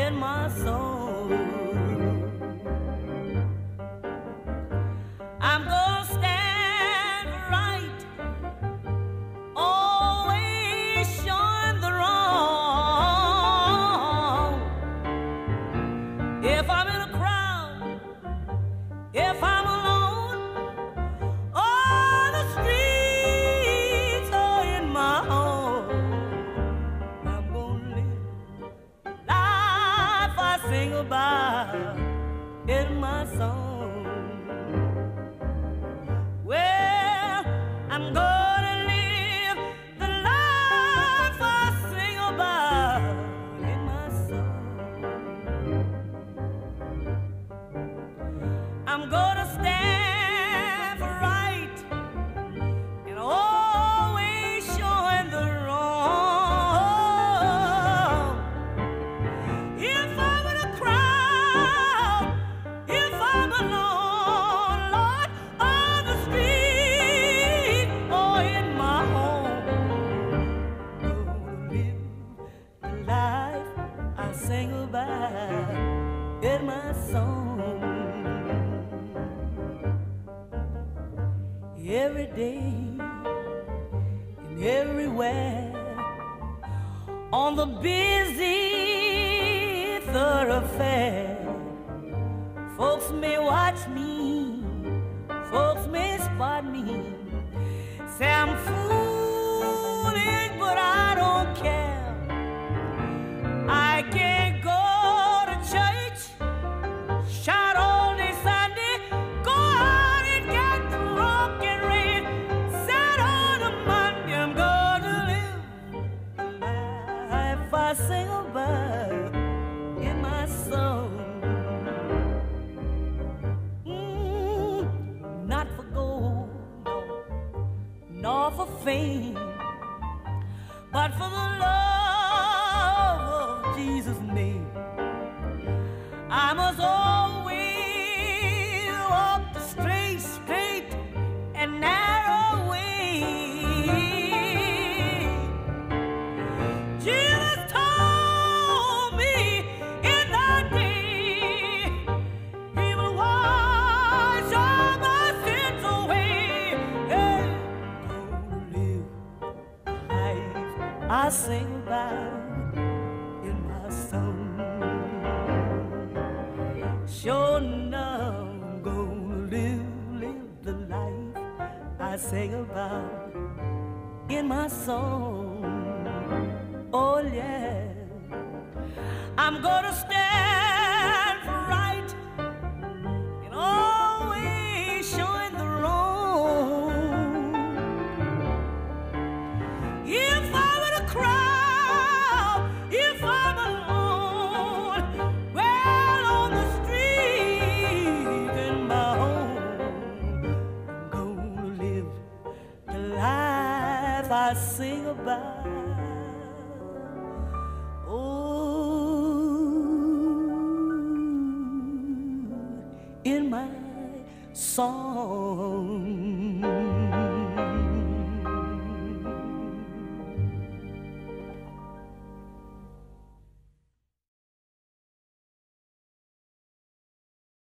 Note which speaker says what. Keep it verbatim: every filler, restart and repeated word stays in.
Speaker 1: in my soul. I'm gonna stand right, always showing the wrong. If I'm in a crowd, if I'm alone, on the streets or in my home, I'm gonna live life I sing about in my song. Well, I'm gonna live the life I sing about in my song. I'm gonna stand for right and always showing the wrong. If I'm in a crowd, if I'm alone, Lord, on the street or in my home, gonna live the life I sing about in my song. Every day and everywhere on the busy thoroughfare, folks may watch me, folks may spot me, say I'm foolish, but I don't care. I can't go to church, shout all day Sunday, go out and get drunk and rain, set on a Monday. I'm gonna live the life I sing about in my song. Mm, not for gold, no, nor for fame, but for the love of Jesus' name. I must always walk the straight, straight and narrow way. Jesus told me in that day He will wash all my sins away. Hey, gonna live life I sing about in my song. Sure enough, I'm gonna live, live the life I sing about in my song. Oh yeah, I'm gonna stand for right and always showing the wrong. If I'm in a crowd, if I'm alone, well, on the street in my home, I'm gonna live the life I sing about. Oh, in my song.